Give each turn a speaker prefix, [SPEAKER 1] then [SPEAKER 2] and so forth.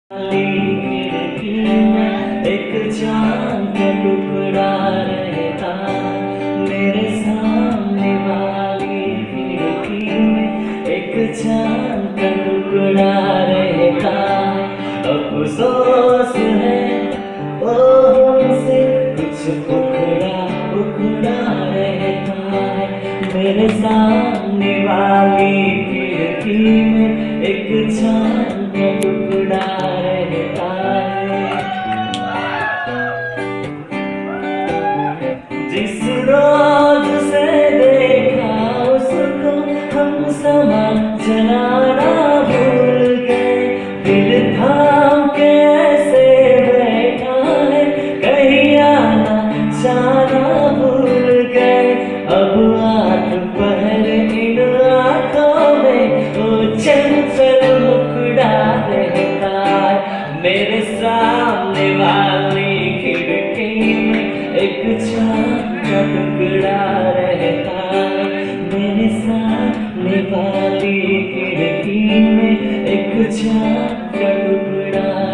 [SPEAKER 1] खिड़की में एक चांद का टुकड़ा रहता, मेरे सामने वाली खिड़की में एक चांद का टुकड़ा रहता। अफसोस है ओ हमसे कुछ उखड़ा उखड़ा रहता है। मेरे सामने वाली खिड़की में एक चांद का टुकड़ा रहता है। जिस रोज से देखा उसको हम समा चलाना भूल गए, दिल थाम के ऐसे बैठा है, कहीं आना जाना भूल गए। अब आठ पहर इन आँखों में वो चंचल मुखड़ा रहता है। मेरे सामने वाली खिड़की में एक चांद का टुकड़ा रहता है। मेरे सामने वाली खिड़की में एक चांद का टुकड़ा